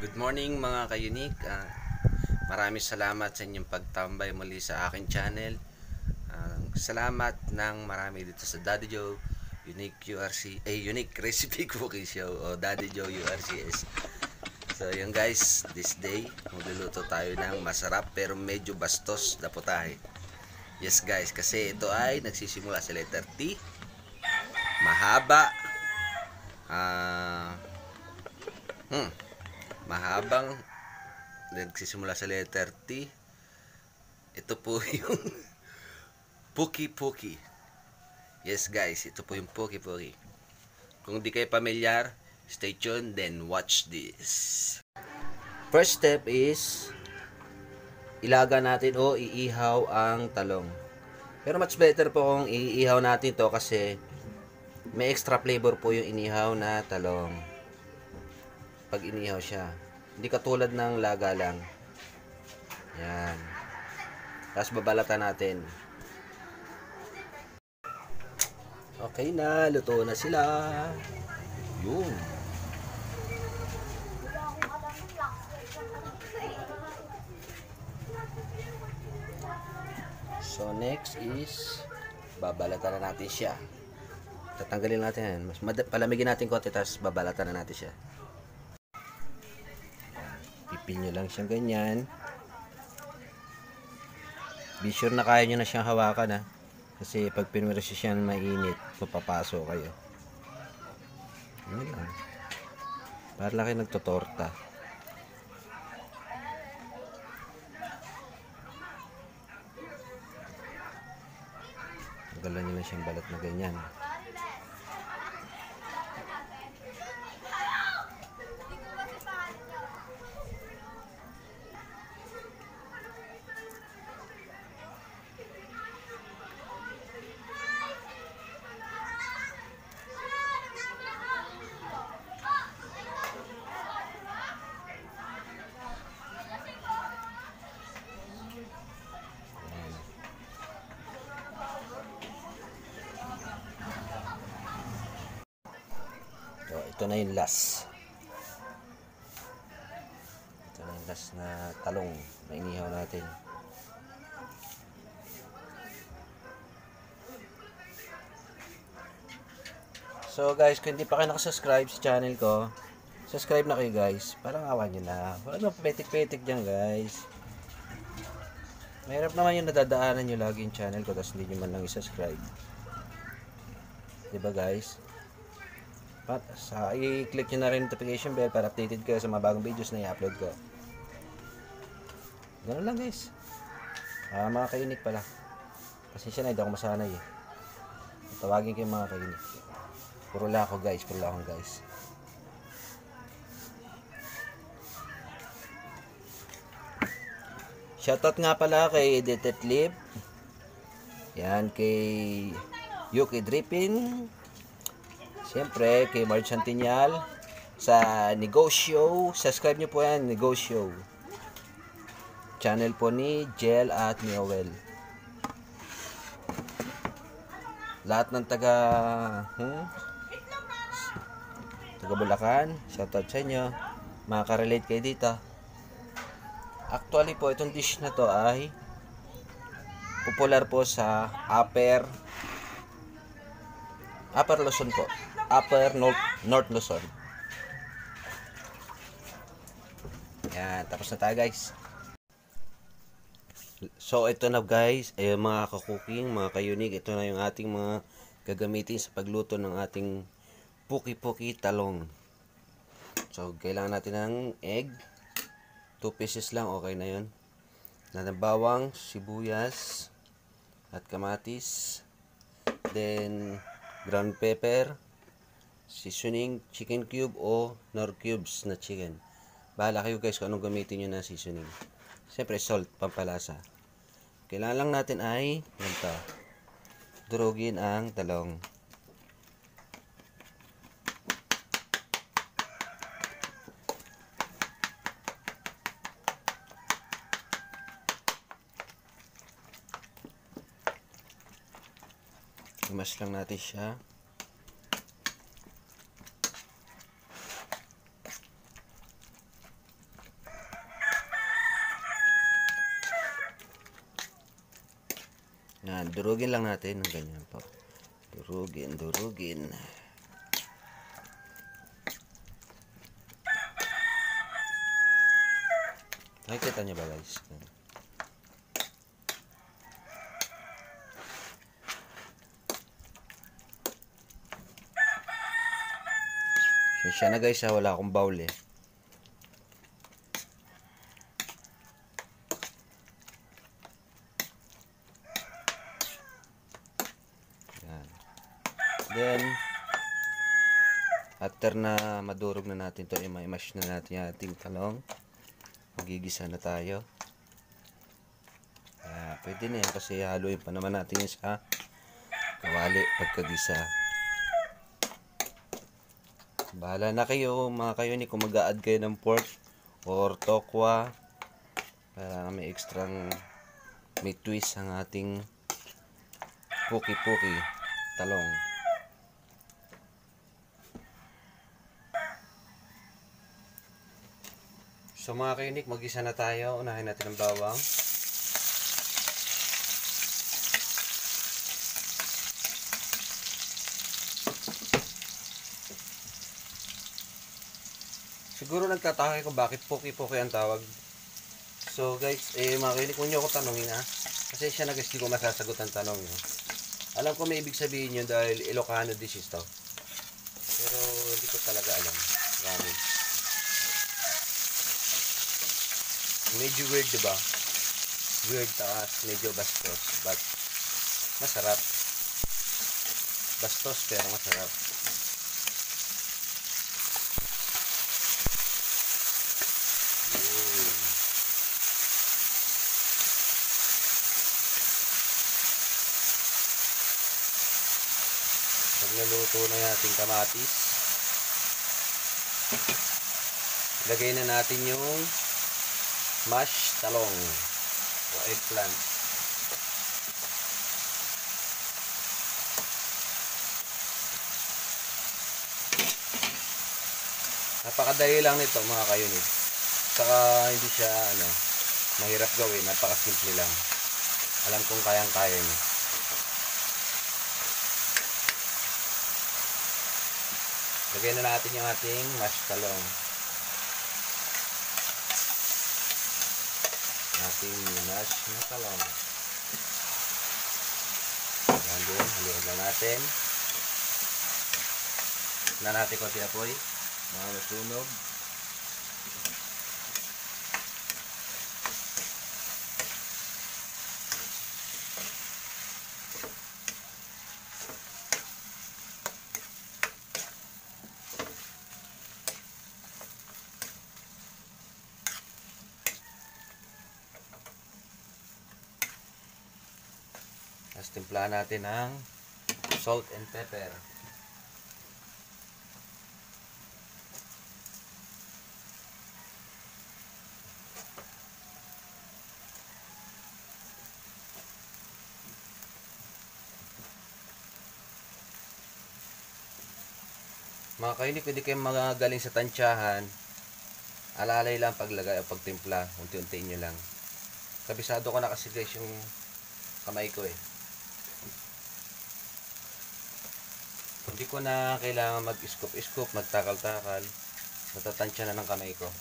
Good morning mga ka-unique. Maraming salamat sa inyong pagtambay muli sa aking channel. Salamat ng marami dito sa Daddy Joe Unique URC, Unique Recipe Cooking Show o Daddy Joe URCS. So yun guys, this day magluluto tayo ng masarap pero medyo bastos na putahe. Yes guys, kasi ito ay nagsisimula sa letter T, mahaba, mahabang nagsisimula sa letter T. Ito po yung Puki Puki. Yes guys, ito po yung Puki Puki. Kung di kayo pamilyar, stay tuned then watch this. First step is ilaga natin o iihaw ang talong. Pero much better po kung iihaw natin to kasi may extra flavor po yung inihaw na talong pag inihaw siya. Hindi katulad ng laga lang. Yan. Tapos babalatan natin. Okay na, luto na sila. Yun. So next is babalatan na natin siya. Tatanggalin natin. Mas palamigin natin konti tapos babalatan na natin siya. Pipin nyo lang siyang ganyan. Be sure na kaya nyo na siyang hawakan ha. Kasi pag pinwera siya mainit, mapapaso kayo. Ano lang. Para lang kayo nagtotorta. Tagalan nyo lang siyang balat na ganyan. So, ito na yung last. Ito na yung last na talong na inihaw natin. So guys, kung hindi pa kayo nakasubscribe sa channel ko, subscribe na kayo guys. Parang awan nyo na. Wala naman petik-petik dyan guys. Mahirap naman yung nadadaanan nyo lagi yung channel ko tapos hindi nyo man lang i-subscribe. Diba guys? I-click nyo na rin notification bell para updated kayo sa mga bagong videos na i-upload ko. Ganun lang guys. Mga ka-unique pala. Pasensya na, hindi ako masanay eh. Tawagin kayo mga ka-unique. Puro lang ako guys, puro lang ako guys. Shoutout nga pala kay Edited Lip. Yan, kay Yuki Drippin. Siyempre, kay Marge Santinyal. Sa Negosyo. Subscribe nyo po yan, Negosyo. Channel po ni Jel at Noel. Lahat ng taga Bulacan, shoutout sa inyo. Makaka-relate kayo dito. Actually po, itong dish na to ay popular po sa Upper Luzon po. Upper North Luzon. Yan, tapos na tayo guys. So ito na guys, mga ka-cooking, mga ka-unique, ito na yung ating mga gagamitin sa pagluto ng ating puki-puki talong. So kailangan natin ng egg, 2 pieces lang, okay na yun. Ng bawang, sibuyas at kamatis, then ground pepper, seasoning, chicken cube o nor cubes na chicken. Bahala kayo guys kung anong gamitin nyo na seasoning. Siyempre salt, pampalasa. Kailangan lang natin ay ganito, durugin ang talong. Imas lang natin siya. Yan, durugin lang natin ng ganyan po. Durugin. Nakikita niyo ba guys? Siya na guys, wala akong bowl eh. Yan. Then after na madurog na natin to, i-mash na natin yung ating talong. Magigisa na tayo. Pwede na yan kasi haluin pa naman natin yun sa kawali pagkagisa. Bahala na kayo mga kayonik kung mag-a-add kayo ng pork or tokwa para may extrang may twist ang ating puki-puki talong. So mga kayonik, mag-isa na tayo. Unahin natin ang bawang. Siguro nagtataka ko bakit puki-puki ang tawag. So guys, mga kayonik, kung nyo ako tanongin kasi siya na guys, di ko masasagot ang tanong nyo. Alam ko may ibig sabihin yun dahil Ilocano dishes to. Pero hindi ko talaga alam. Promise. Medyo weird, diba? Weird taas, medyo bastos, but masarap. Bastos pero masarap. Pag naluto na yung ating kamatis, lagay na natin yung mashed talong o eggplant. Napakadali lang nito mga kayonik. Saka hindi siya mahirap gawin, napakasimple lang. Alam kong kayang-kaya niyo. Lagay na natin yung ating mashed talong. Ating mash na talong. Yan din, haluin lang natin. Na natin konti apoy. Mga nasunog. Tapos timplahan natin ng salt and pepper. Mga kayonik, pwede kayong magaling sa tansyahan. Alalay lang paglagay o pagtimpla. Unti-untiin nyo lang. Kabisado ko na kasi guys yung kamay ko eh. Hindi ko na kailangan mag-scoop-scoop, magtakal-takal. Natatansya na ng kamay ko.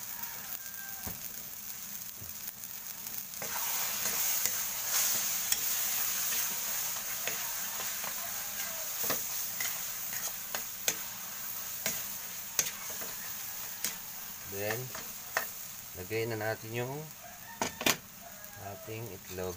Then, lagay na natin yung ating itlog.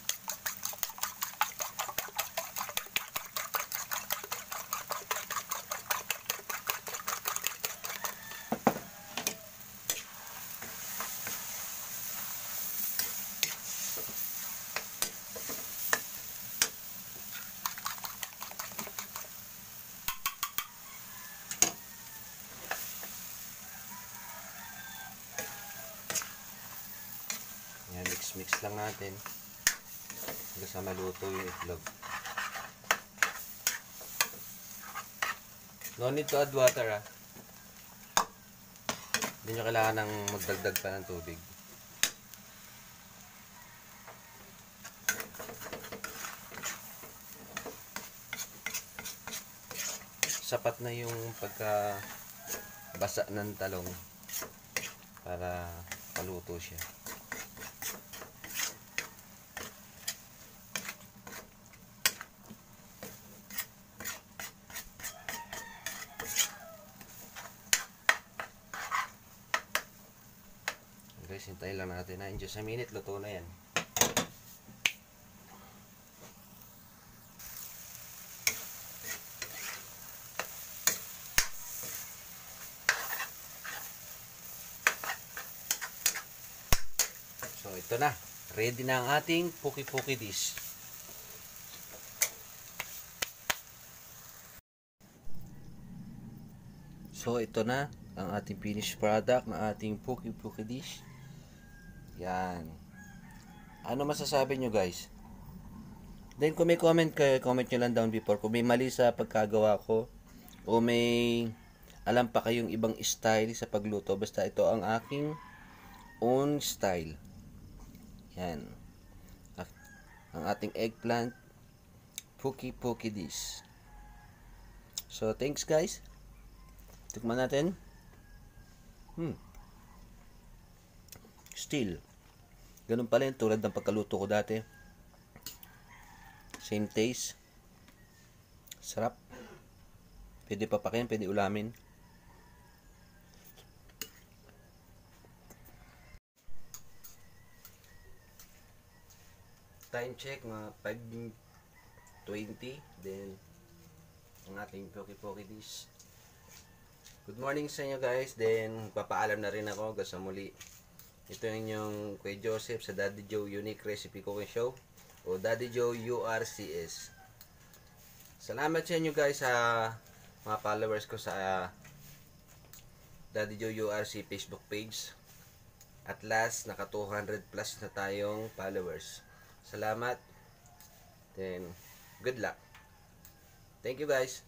Yan, mix lang natin hanggang sa maluto yung itlog. No need to add water Hindi nyo kailangan ng magdagdag pa ng tubig. sapat na yung pagka basa ng talong para paluto siya. Guys, hintayin lang natin na in just a minute, luto na yan. So, ito na. Ready na ang ating puki-puki dish. So, ito na ang ating finished product ng ating puki-puki dish. Yan. Ano masasabi nyo, guys? Then, kung may comment kayo, comment nyo lang down before. Kung may mali sa pagkagawa ko, o may alam pa kayong ibang style sa pagluto, basta ito ang aking own style. Yan. Ang ating eggplant puki-puki dish. So, thanks guys. Tikman natin. Still, ganun pa rin tulad ng pagkaluto ko dati. Same taste. Sarap. Pwede papakin, pwede ulamin. Time check, mga 5:20. Then, ang ating puki-puki dish. Good morning sa inyo guys. Then, papaalam na rin ako sa muli. Ito yung inyong Kuya Joseph sa Daddy Joe Unique Recipe Cooking Show o Daddy Joe URCS. Salamat sa inyo guys sa mga followers ko sa Daddy Joe URC Facebook page. At last, naka 200 plus na tayong followers. Salamat. Then, good luck. Thank you guys.